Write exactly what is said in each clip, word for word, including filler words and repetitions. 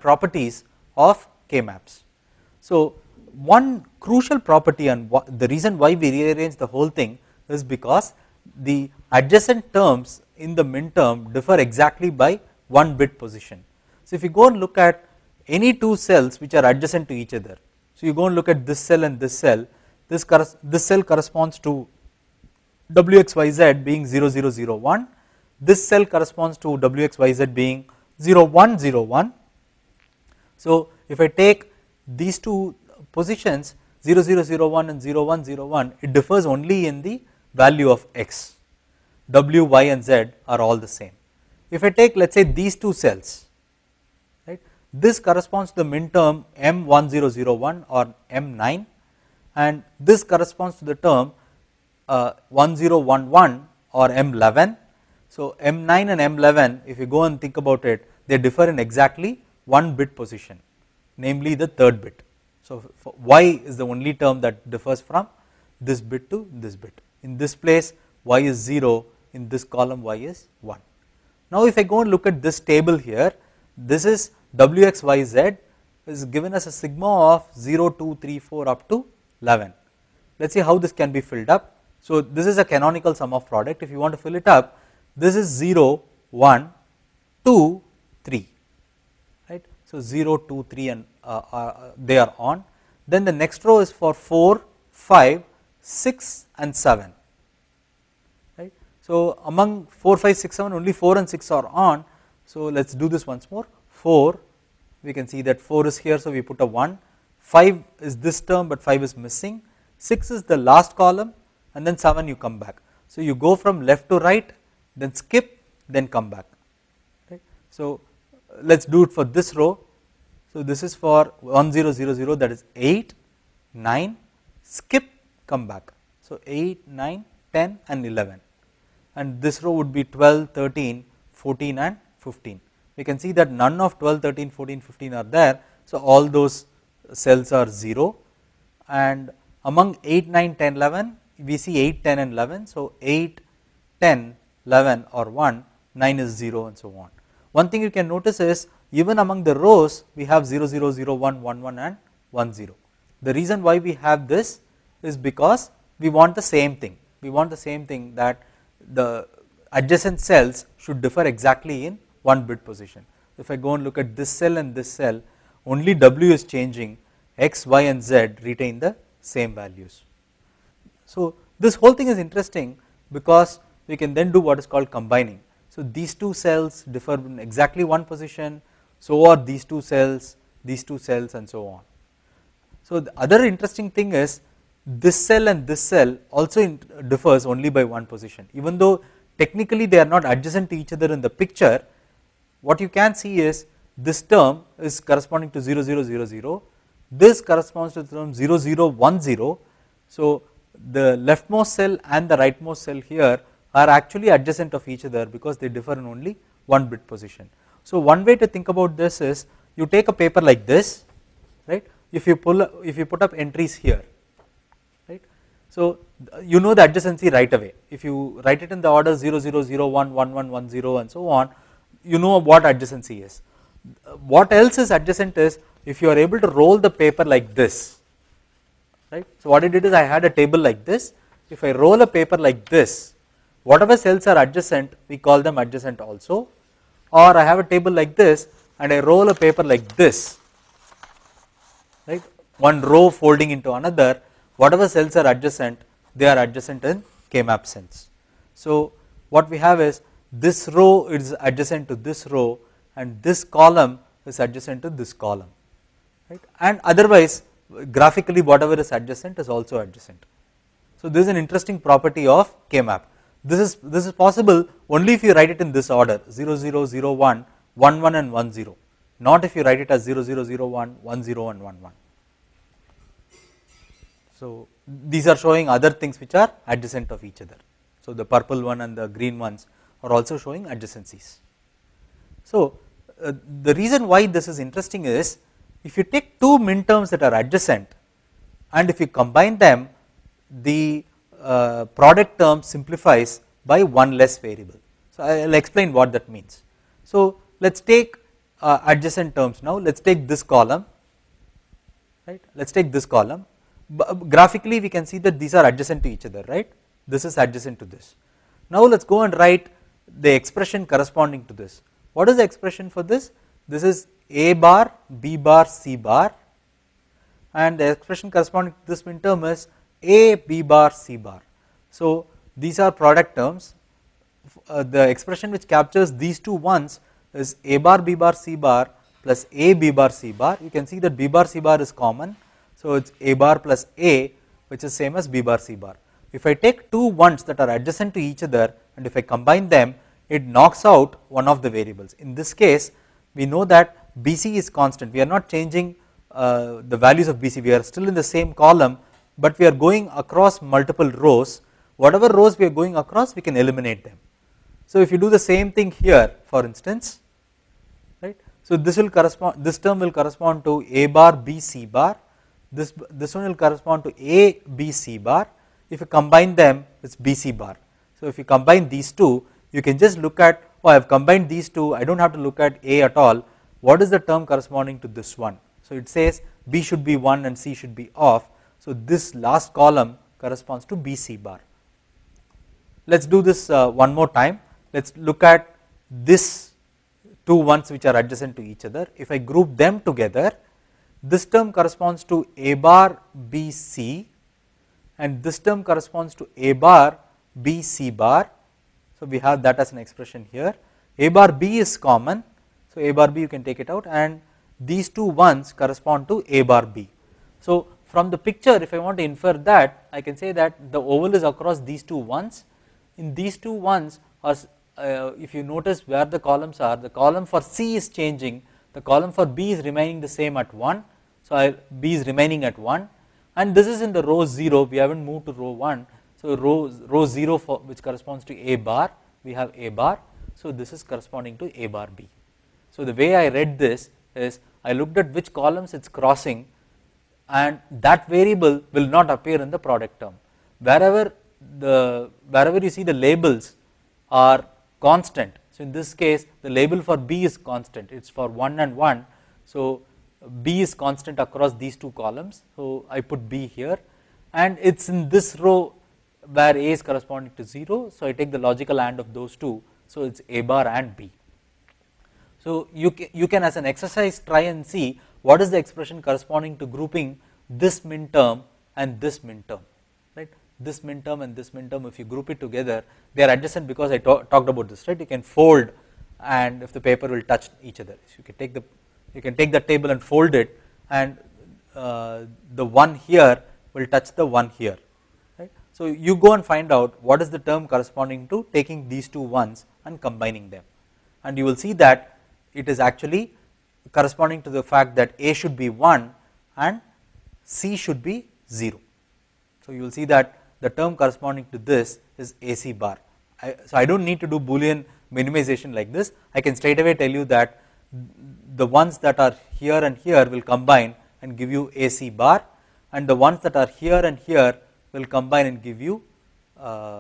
properties of K-maps. So one crucial property and the reason why we rearrange the whole thing is because the adjacent terms in the min term differ exactly by one bit position. So if you go and look at any two cells which are adjacent to each other, so you go and look at this cell and this cell, this, this cell corresponds to W X Y Z being zero zero zero one, this cell corresponds to W X Y Z being zero one zero one. So if I take these two positions zero zero zero one and zero one zero one, it differs only in the value of x. W, Y and Z are all the same. If I take, let us say, these two cells, right, this corresponds to the min term M one zero zero one or M nine, and this corresponds to the term uh, one zero one one or M eleven. So M nine and M eleven, if you go and think about it, they differ in exactly one bit position, namely the third bit. So Y is the only term that differs from this bit to this bit. In this place Y is zero, in this column Y is one. Now if I go and look at this table here, this is W X Y Z is given as a sigma of zero, two, three, four up to eleven. Let us see how this can be filled up. So this is a canonical sum of product. If you want to fill it up, this is zero, one, two, three, right. So zero, two, three and uh, uh, they are on. Then the next row is for four, five, six and seven. Right. So among four, five, six, seven, only four and six are on. So let us do this once more. four, we can see that four is here, so we put a one. five is this term, but five is missing. six is the last column, and then seven you come back. So you go from left to right, then skip, then come back. Right. So let us do it for this row. So this is for one zero zero zero, that is eight, nine, skip, come back. So eight, nine, ten and eleven, and this row would be twelve, thirteen, fourteen and fifteen. We can see that none of twelve, thirteen, fourteen, fifteen are there. So all those cells are zero, and among eight, nine, ten, eleven we see eight, ten and eleven. So eight, ten, eleven are one, nine is zero and so on. One thing you can notice is even among the rows we have zero, zero, zero, one, one, one and one, zero. The reason why we have this is because we want the same thing. We want the same thing, that the adjacent cells should differ exactly in one bit position. If I go and look at this cell and this cell, only W is changing, X, Y and Z retain the same values. So this whole thing is interesting because we can then do what is called combining. So these two cells differ in exactly one position, so are these two cells, these two cells and so on. So the other interesting thing is this cell and this cell also differs only by one position. Even though technically they are not adjacent to each other in the picture, what you can see is this term is corresponding to zero zero zero zero, this corresponds to the term zero zero one zero. So the leftmost cell and the rightmost cell here are actually adjacent of each other because they differ in only one bit position. So one way to think about this is you take a paper like this, right? If you pull, if you put up entries here, right? So you know the adjacency right away. If you write it in the order zero zero zero one, one one one zero and so on, you know what adjacency is. What else is adjacent is if you are able to roll the paper like this, right? So what I did is I had a table like this. If I roll a paper like this, whatever cells are adjacent, we call them adjacent also. Or I have a table like this and I roll a paper like this, right? One row folding into another, whatever cells are adjacent, they are adjacent in K-map sense. So what we have is this row is adjacent to this row and this column is adjacent to this column, right? And otherwise graphically whatever is adjacent is also adjacent. So this is an interesting property of K-map. This is, this is possible only if you write it in this order zero zero zero one, one one and one zero, not if you write it as zero zero zero one, one zero and one one. So these are showing other things which are adjacent of each other. So the purple one and the green ones are also showing adjacencies. So uh, the reason why this is interesting is if you take two min terms that are adjacent and if you combine them, the uh, product term simplifies by one less variable. So I will explain what that means. So let us take uh, adjacent terms now. Let us take this column, right, let us take this column. B graphically we can see that these are adjacent to each other, right, this is adjacent to this. Now let us go and write the expression corresponding to this. What is the expression for this? This is A bar, B bar, C bar, and the expression corresponding to this min term is A, B bar, C bar. So these are product terms. Uh, the expression which captures these two ones is A bar, B bar, C bar plus A, B bar, C bar. You can see that B bar, C bar is common, so it is A bar plus A, which is same as B bar, C bar. If I take two ones that are adjacent to each other and if I combine them, it knocks out one of the variables. In this case we know that B C is constant, we are not changing uh, the values of B C, we are still in the same column, but we are going across multiple rows. Whatever rows we are going across, we can eliminate them. So if you do the same thing here, for instance, right, so this will correspond, this term will correspond to A bar, B, C bar, this, this one will correspond to A, B, C bar. If you combine them, it is B C bar. So if you combine these two, you can just look at, oh I have combined these two, I do not have to look at A at all, what is the term corresponding to this one? So it says B should be one and C should be off, so this last column corresponds to B C bar. Let us do this uh, one more time. Let us look at this two ones which are adjacent to each other. If I group them together, this term corresponds to A bar, B, C, and this term corresponds to A bar, B, C bar. So we have that as an expression here. A bar B is common, so A bar B you can take it out, and these two ones correspond to A bar B. So from the picture, if I want to infer that, I can say that the oval is across these two ones. In these two ones, are, uh, if you notice where the columns are, the column for C is changing, the column for B is remaining the same at one, so I, B is remaining at one, and this is in the row zero, we haven't moved to row one, so row, row zero for, which corresponds to A bar, we have A bar, so this is corresponding to A bar B. So the way I read this is, I looked at which columns it is crossing, and that variable will not appear in the product term. Wherever the, wherever you see the labels are constant, so in this case the label for B is constant, it is for one and one, so B is constant across these two columns, so I put B here, and it is in this row where A is corresponding to zero, so I take the logical AND of those two, so it is A bar and B. So you can, you can as an exercise try and see what is the expression corresponding to grouping this min term and this min term, right, this min term and this min term, if you group it together, they are adjacent because I talk, talked about this, right, you can fold, and if the paper will touch each other, so you can take the, you can take the table and fold it, and uh, the one here will touch the one here, right. So you go and find out what is the term corresponding to taking these two ones and combining them, and you will see that it is actually corresponding to the fact that A should be one and C should be zero. So you will see that the term corresponding to this is A C bar. I, so I do not need to do Boolean minimization like this, I can straight away tell you that the ones that are here and here will combine and give you A C bar, and the ones that are here and here will combine and give you uh,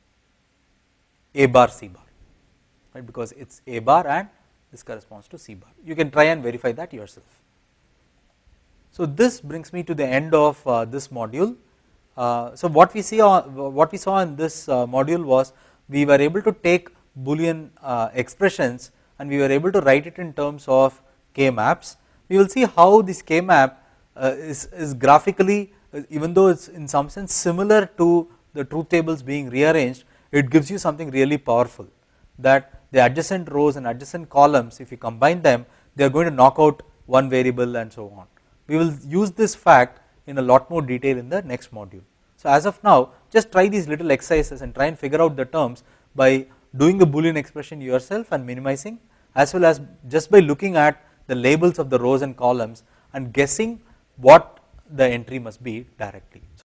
A bar, C bar, right, because it is A bar and this corresponds to C bar. You can try and verify that yourself. So this brings me to the end of uh, this module. Uh, so what we see, on, what we saw in this uh, module was we were able to take Boolean uh, expressions and we were able to write it in terms of K-maps. We will see how this K-map uh, is, is graphically, even though it is in some sense similar to the truth tables being rearranged, it gives you something really powerful, that the adjacent rows and adjacent columns, if you combine them, they are going to knock out one variable and so on. We will use this fact in a lot more detail in the next module. So as of now, just try these little exercises and try and figure out the terms by doing the Boolean expression yourself and minimizing, as well as just by looking at the labels of the rows and columns and guessing what the entry must be directly.